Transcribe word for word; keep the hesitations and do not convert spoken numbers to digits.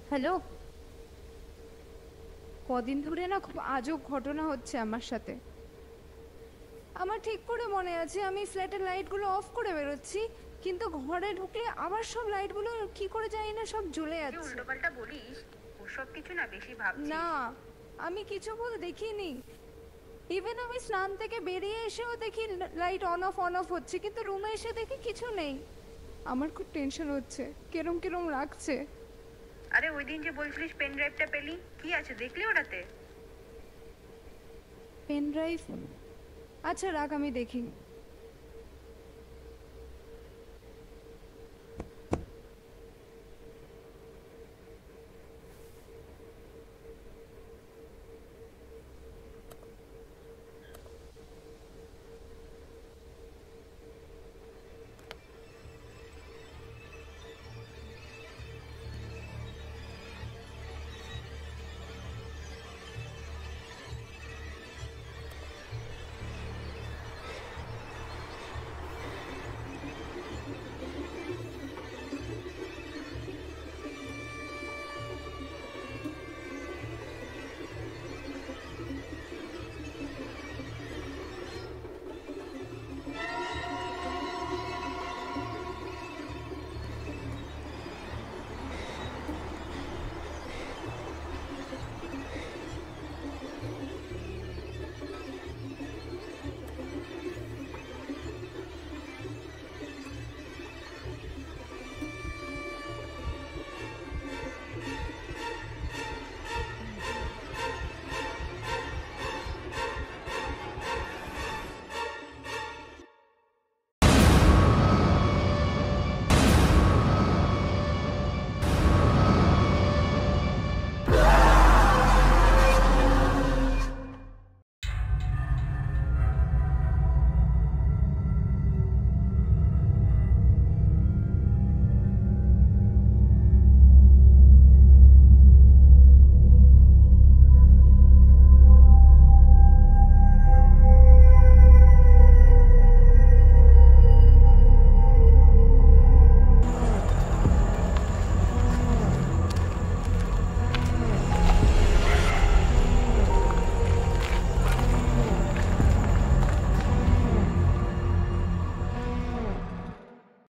Hello. কদিন ধরে না খুব আজব ঘটনা হচ্ছে আমার সাথে। আমার ঠিক করে মনে আছে আমি ফ্ল্যাটের লাইটগুলো অফ করে বেরোচ্ছি, কিন্তু ঘরে ঢুকলে আবার সব লাইটগুলো কি করে জানি না সব জ্বলে কি যাচ্ছে। উল্টোপাল্টা বলিস? ওসব কিছু না, বেশি ভাবছিস। না, আমি কিছু ভুল দেখিনি। ইভেন আমি স্নান থেকে বেরিয়ে এসেও দেখি light on off on off হচ্ছে, কিন্তু রুমে এসে দেখি কিছু নেই। আমার খুব টেনশন হচ্ছে, কিরম কিরম লাগছে। আরে ওই দিন যে বলছিলিস পেন ড্রাইভটা পেলি, কি আছে দেখলি ওটাতে? Pen drive? আচ্ছা রাখ, আমি দেখি।